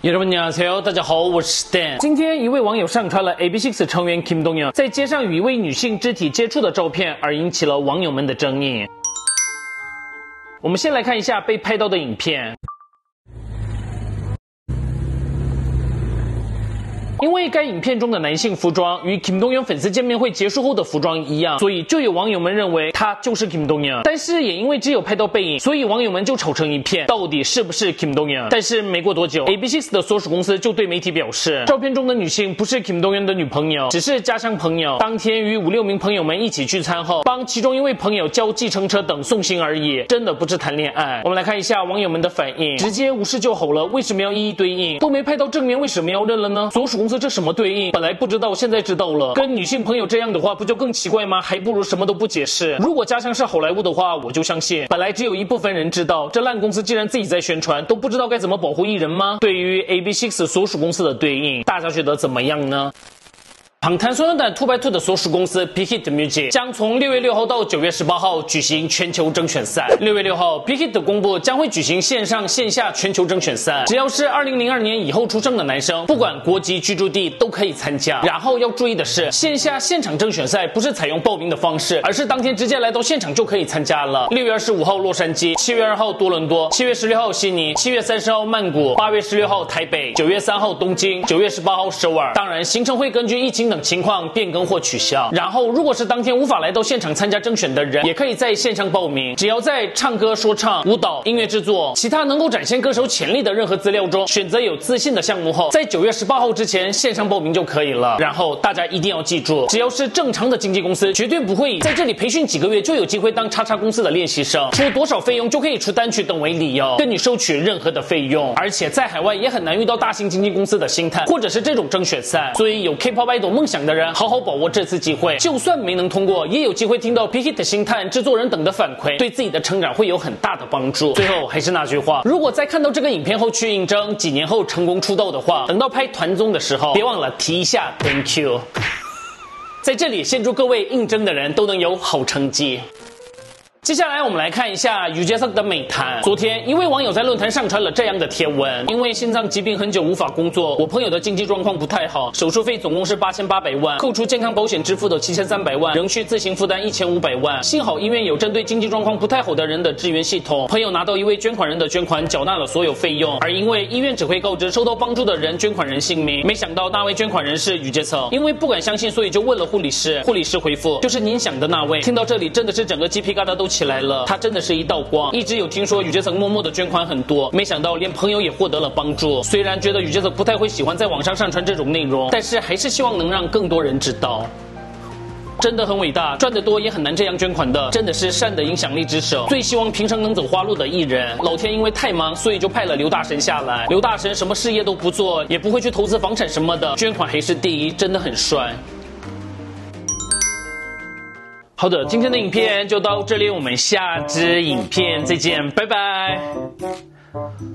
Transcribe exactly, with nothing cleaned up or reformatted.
여러분 안녕하세요，大家好，我是 Dan。今天一位网友上传了 A B six 成员 Kim Dong-yeon 在街上与一位女性肢体接触的照片，而引起了网友们的争议。我们先来看一下被拍到的影片。 因为该影片中的男性服装与 Kim Dong-yeon 粉丝见面会结束后的服装一样，所以就有网友们认为他就是 Kim Dong-yeon。但是也因为只有拍到背影，所以网友们就吵成一片，到底是不是 Kim Dong-yeon？ 但是没过多久 ，A B six 的所属公司就对媒体表示，照片中的女性不是 Kim Dong-yeon 的女朋友，只是家乡朋友。当天与五六名朋友们一起聚餐后，帮其中一位朋友叫计程车等送行而已，真的不是谈恋爱。我们来看一下网友们的反应，直接无视就好了，为什么要一一对应？都没拍到正面，为什么要认了呢？所属公司 这什么对应？本来不知道，现在知道了。跟女性朋友这样的话，不就更奇怪吗？还不如什么都不解释。如果家乡是好莱坞的话，我就相信。本来只有一部分人知道，这烂公司既然自己在宣传，都不知道该怎么保护艺人吗？对于 A B six 所属公司的对应，大家觉得怎么样呢？ 방탄소년단 투 바이 투的所属公司 Big Hit Music 将从六月六号到九月十八号举行全球征选赛。六月六号 ，Big Hit 公布将会举行线上线下全球征选赛，只要是二零零二年以后出生的男生，不管国籍居住地都可以参加。然后要注意的是，线下现场征选赛不是采用报名的方式，而是当天直接来到现场就可以参加了。六月二十五号洛杉矶，七月二号多伦多，七月十六号悉尼，七月三十号曼谷，八月十六号台北，九月三号东京，九月十八号首尔。当然，行程会根据疫情 等情况变更或取消。然后，如果是当天无法来到现场参加征选的人，也可以在线上报名。只要在唱歌、说唱、舞蹈、音乐制作、其他能够展现歌手潜力的任何资料中，选择有自信的项目后，在九月十八号之前线上报名就可以了。然后大家一定要记住，只要是正常的经纪公司，绝对不会以在这里培训几个月就有机会当叉叉公司的练习生，出多少费用就可以出单曲等为理由，跟你收取任何的费用。而且在海外也很难遇到大型经纪公司的星探，或者是这种征选赛。所以有 K-pop idol 梦想的人， 好好把握这次机会，就算没能通过，也有机会听到 Big Hit 星探、制作人等的反馈，对自己的成长会有很大的帮助。最后还是那句话，如果在看到这个影片后去应征，几年后成功出道的话，等到拍团综的时候，别忘了提一下 Thank you。在这里，先祝各位应征的人都能有好成绩。 接下来我们来看一下유재석的美谈。昨天，一位网友在论坛上传了这样的贴文：因为心脏疾病很久无法工作，我朋友的经济状况不太好，手术费总共是八千八百万，扣除健康保险支付的七千三百万，仍需自行负担一千五百万。幸好医院有针对经济状况不太好的人的支援系统，朋友拿到一位捐款人的捐款，缴纳了所有费用。而因为医院只会告知受到帮助的人捐款人姓名，没想到那位捐款人是유재석。因为不敢相信，所以就问了护理师，护理师回复就是您想的那位。听到这里，真的是整个鸡皮疙瘩都 起来了，他真的是一道光。一直有听说유재석默默的捐款很多，没想到连朋友也获得了帮助。虽然觉得유재석不太会喜欢在网上上传这种内容，但是还是希望能让更多人知道。真的很伟大，赚得多也很难这样捐款的，真的是善的影响力之手。最希望平生能走花路的艺人，老天因为太忙，所以就派了刘大神下来。刘大神什么事业都不做，也不会去投资房产什么的，捐款还是第一，真的很帅。 好的，今天的影片就到这里，我们下支影片再见，拜拜。